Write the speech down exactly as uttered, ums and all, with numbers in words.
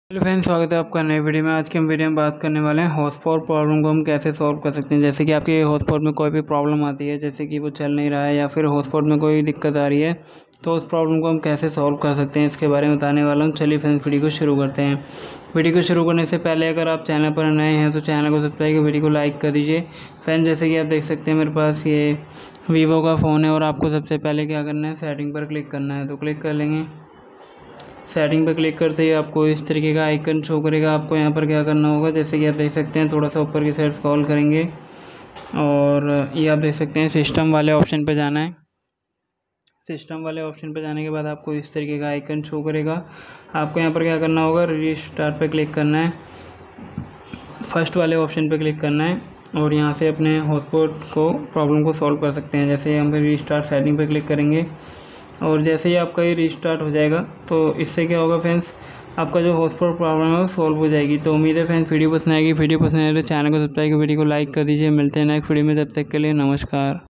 Hello friends, स्वागत है आपका नए वीडियो में। आज के हम वीडियो में बात करने वाले हैं हॉटस्पॉट प्रॉब्लम को हम कैसे सॉल्व कर सकते हैं। जैसे कि आपके हॉटस्पॉट में कोई भी प्रॉब्लम आती है, जैसे कि वो चल नहीं रहा है या फिर हॉटस्पॉट में कोई दिक्कत आ रही है, तो उस प्रॉब्लम को हम कैसे सॉल्व कर सकते हैं, इसके बारे में बताने वाला हूँ। चलिए फ्रेंड्स, वीडियो को शुरू करते हैं। वीडियो को शुरू करने से पहले अगर आप चैनल पर नए हैं तो चैनल को सब्सक्राइब कर वीडियो को लाइक कर दीजिए। फ्रेंड्स, जैसे कि आप देख सकते हैं मेरे पास ये वीवो का फ़ोन है और आपको सबसे पहले क्या करना है, सेटिंग पर क्लिक करना है। तो क्लिक कर लेंगे। सेटिंग पर क्लिक करते ही आपको इस तरीके का आइकन शो करेगा। आपको यहाँ पर क्या करना होगा, जैसे कि आप देख सकते हैं, थोड़ा सा ऊपर की साइड स्क्रॉल करेंगे और ये आप देख सकते हैं सिस्टम वाले ऑप्शन पे जाना है। सिस्टम वाले ऑप्शन पे जाने के बाद आपको इस तरीके का आइकन शो करेगा। आपको यहाँ पर क्या करना होगा, रीस्टार्ट पे क्लिक करना है, फर्स्ट वाले ऑप्शन पे क्लिक करना है और यहाँ से अपने हॉटस्पॉट को प्रॉब्लम को सॉल्व कर सकते हैं। जैसे हम रीस्टार्ट सेटिंग पे क्लिक करेंगे और जैसे ही आपका ये रीस्टार्ट हो जाएगा तो इससे क्या होगा फ्रेंड्स, आपका जो हॉटस्पॉट प्रॉब्लम है वो सॉल्व हो जाएगी। तो उम्मीद है फ्रेंड्स वीडियो पसंद आएगी। वीडियो पसंद आए तो चैनल को सब्सक्राइब कर वीडियो को लाइक कर दीजिए। मिलते हैं नेक्स्ट वीडियो में, तब तक के लिए नमस्कार।